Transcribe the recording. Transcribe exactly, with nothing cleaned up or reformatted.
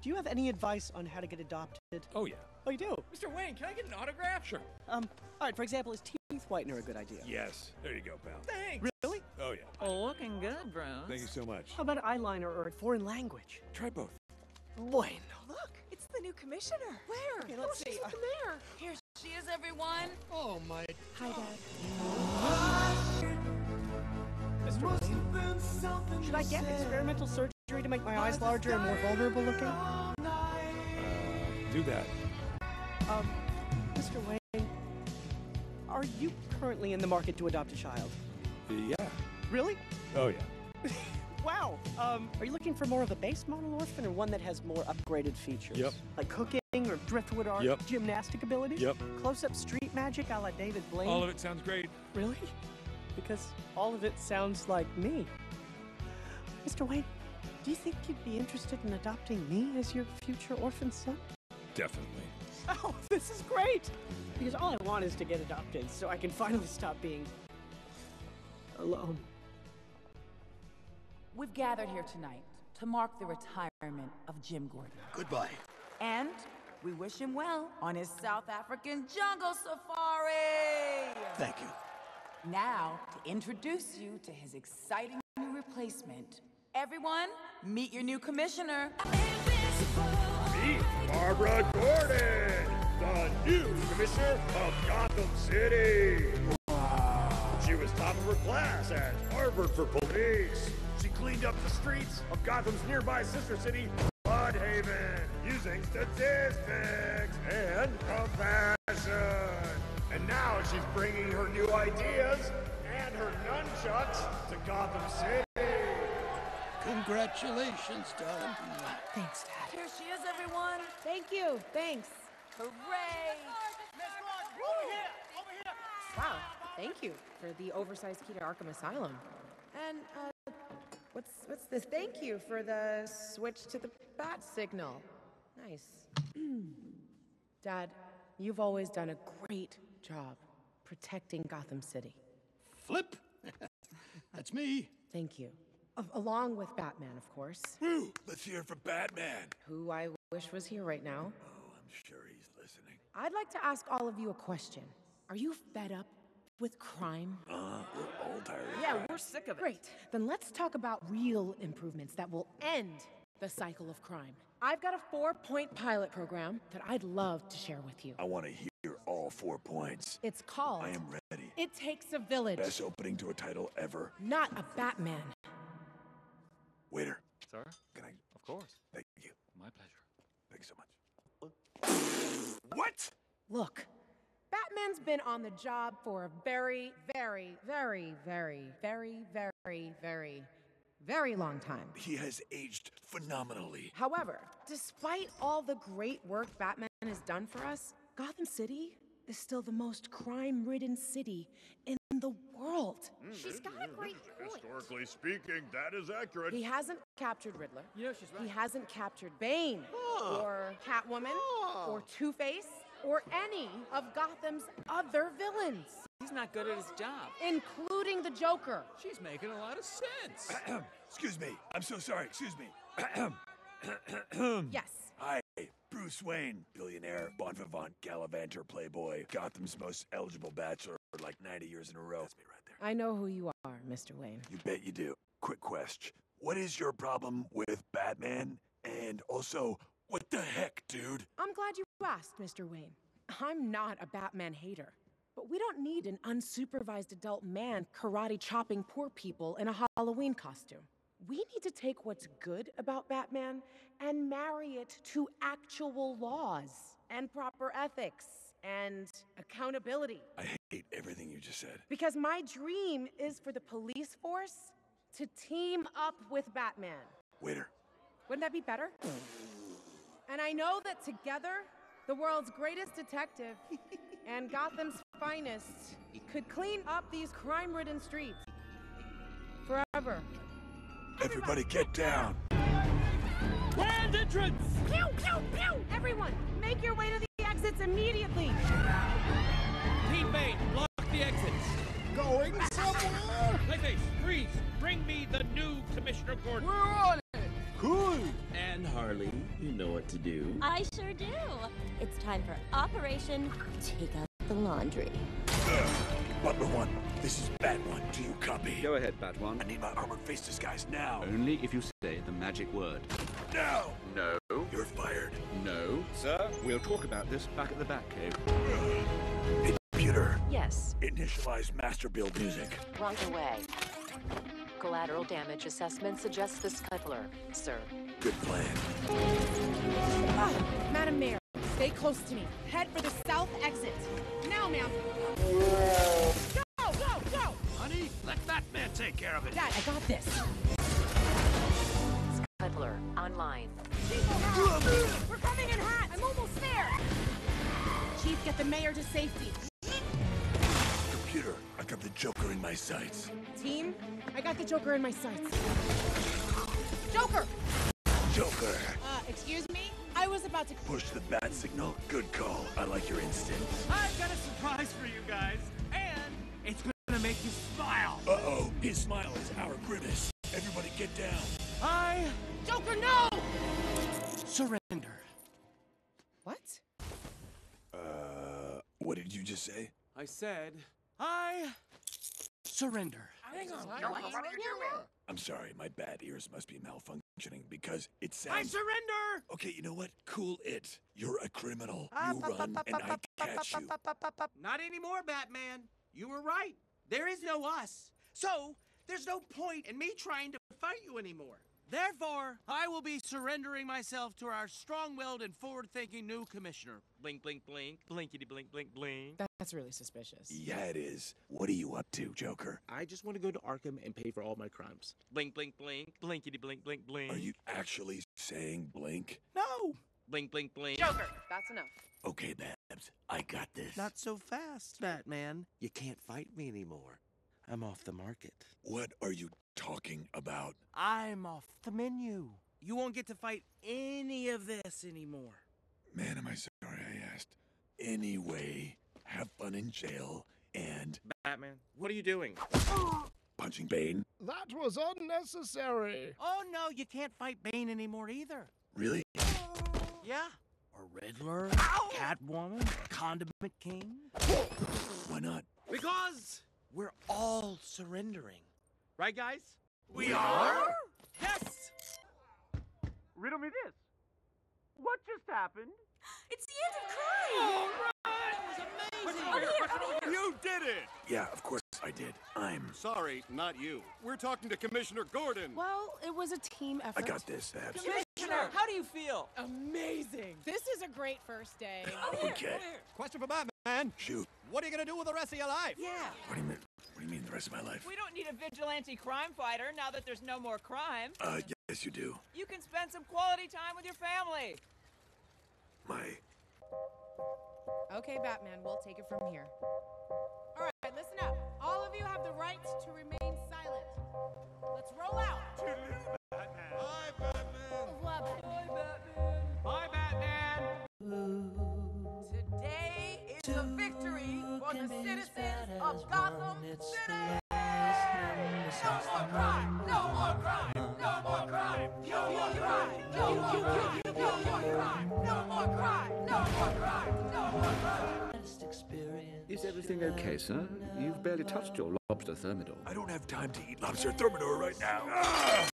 do you have any advice on how to get adopted? Oh, yeah. Oh, you do? Mister Wayne, can I get an autograph? Sure. Um, all right, for example, is teeth whitener a good idea? Yes. There you go, pal. Thanks. Really? Oh, yeah. Oh, looking good, bro. Thank you so much. How about eyeliner or a foreign language? Try both. Bueno. Look, it's the new commissioner. Where? Okay, let's oh, she's see. up in there. Here she is, everyone. Oh, my... Hi, Dad. Mister Wayne, should I get experimental surgery to make my eyes larger and more vulnerable looking? Uh, do that. Um, Mister Wayne, are you currently in the market to adopt a child? Yeah. Really? Oh, yeah. Wow. Um, are you looking for more of a base model orphan or one that has more upgraded features? Yep. Like cooking or driftwood art, Yep. gymnastic abilities? Yep. Close-up street magic a la David Blaine? All of it sounds great. Really? Because all of it sounds like me. Mister Wayne, do you think you'd be interested in adopting me as your future orphan son? Definitely. Oh, this is great! Because all I want is to get adopted so I can finally stop being alone. We've gathered here tonight to mark the retirement of Jim Gordon. Goodbye. And we wish him well on his South African jungle safari! Thank you. Now, to introduce you to his exciting new replacement. Everyone, meet your new commissioner. Meet Barbara Gordon, the new commissioner of Gotham City. Wow. She was top of her class at Harvard for police. She cleaned up the streets of Gotham's nearby sister city, Bloodhaven, using statistics and compassion. And now she's bringing her new ideas and her nunchucks to Gotham City. Congratulations, darling. Thanks, Dad. Here she is, everyone. Thank you. Thanks. Hooray! Wow. Thank you for the oversized key to Arkham Asylum. And, uh, what's what's this? Thank you for the switch to the bat signal. Nice. Dad, you've always done a great job protecting Gotham City. Flip. That's me. Thank you. Of, along with Batman, of course. Woo! Let's hear it from Batman. Who I wish was here right now. Oh, I'm sure he's listening. I'd like to ask all of you a question. Are you fed up with crime? Uh, we're all tired. Yeah, we're sick of it. Great. Then let's talk about real improvements that will end the cycle of crime. I've got a four-point pilot program that I'd love to share with you. I want to hear all four points. It's called... I am ready. It Takes a Village. Best opening to a title ever. Not a Batman. Waiter. Sir? Can I? Of course. Thank you. My pleasure. Thank you so much. What? Look, Batman's been on the job for a very, very, very, very, very, very, very, very long time. He has aged phenomenally. However, despite all the great work Batman has done for us, Gotham City is still the most crime-ridden city in the world. She's got a great point. Historically speaking, that is accurate. He hasn't captured Riddler. You know she's right. He hasn't captured Bane, Huh. or Catwoman, Huh. or Two-Face, or any of Gotham's other villains, He's not good at his job. including the Joker. She's making a lot of sense. Excuse me. I'm so sorry. Excuse me. Yes. Hi, Bruce Wayne, billionaire, bon vivant, gallivanter, playboy, Gotham's most eligible bachelor for like ninety years in a row. That's me right there. I know who you are, Mister Wayne. You bet you do. Quick question. What is your problem with Batman? And also, what the heck, dude? I'm glad you asked, Mister Wayne. I'm not a Batman hater. But we don't need an unsupervised adult man karate chopping poor people in a Halloween costume. We need to take what's good about Batman and marry it to actual laws and proper ethics and accountability. I hate everything you just said. Because my dream is for the police force to team up with Batman. Waiter. Wouldn't that be better? And I know that together, the world's greatest detective and Gotham's finest could clean up these crime-ridden streets forever. Everybody get down. Grand entrance! Pew, pew, pew! Everyone, make your way to the exits immediately! Teammate, block the exits. Going somewhere? Clayface, freeze! Bring me the new Commissioner Gordon. We're on it. Cool! And Harley, you know what to do. I sure do. It's time for Operation Take Out the Laundry. Uh, Butler One, this is Bat One. Do you copy? Go ahead, Bat One. I need my armored face disguise now. Only if you say the magic word. No! No. You're fired. No. Sir, we'll talk about this back at the Batcave. Computer. Yes. Initialize master build music. Right away. Collateral damage assessment suggests the scuttler, sir. Good plan. Ah, Madam Mayor, stay close to me. Head for the south exit. Now, ma'am. Go, go, go! Honey, let Batman take care of it. Dad, I got this. Scuttler, online. We're coming in hot! I'm almost there! Chief, get the mayor to safety. Computer, I got the Joker in my sights. Team, I got the Joker in my sights. Joker! Joker! Uh, excuse me? I was about to... Push the bat signal. Good call. I like your instincts. I've got a surprise for you guys, and it's gonna make you smile. Uh-oh. His smile is our grimace. Everybody get down. I... Joker, no! surrender. What? Uh, what did you just say? I said, I surrender. Hang on, I'm sorry, my bad ears must be malfunctioning because it sounds... I surrender! Okay, you know what? Cool it. You're a criminal. You run and I catch you. Not anymore, Batman. You were right. There is no us. So, there's no point in me trying to fight you anymore. Therefore, I will be surrendering myself to our strong-willed and forward-thinking new commissioner. Blink, blink, blink. Blinkety, blink, blink, blink. That's really suspicious. Yeah, it is. What are you up to, Joker? I just want to go to Arkham and pay for all my crimes. Blink, blink, blink. Blinkety, blink, blink, blink. Are you actually saying blink? No! Blink, blink, blink. Joker, that's enough. Okay, Babs. I got this. Not so fast, Batman. You can't fight me anymore. I'm off the market. What are you talking about? I'm off the menu. You won't get to fight any of this anymore. Man, am I sorry I asked. Anyway, have fun in jail and... Batman, what are you doing? Punching Bane? That was unnecessary. Oh, no, you can't fight Bane anymore either. Really? Yeah. Or Riddler, Catwoman, Condiment King. Why not? Because we're all surrendering. Right, guys? We are? Yes! Riddle me this. What just happened? It's the end of crime! Oh, here, You did it! Yeah, of course I did. I'm... Sorry, not you. We're talking to Commissioner Gordon. Well, it was a team effort. I got this, Babs. Commissioner, how do you feel? Amazing! This is a great first day. Okay. Question for Batman. Shoot. What are you gonna do with the rest of your life? Yeah. What do you mean? What do you mean the rest of my life? We don't need a vigilante crime fighter now that there's no more crime. Uh, yes you do. You can spend some quality time with your family. My... Okay, Batman, we'll take it from here. All right, listen up. All of you have the right to remain silent. Let's roll out. Bye, Batman. Bye, Batman. Today is a victory for the citizens of Gotham City. No more crime! No more crime! No more crime! No more crime! No more crime! No more crime! No more crime! No more crime! No more crime! Is everything okay, sir? You've barely touched your lobster thermidor. I don't have time to eat lobster thermidor right now. Ah!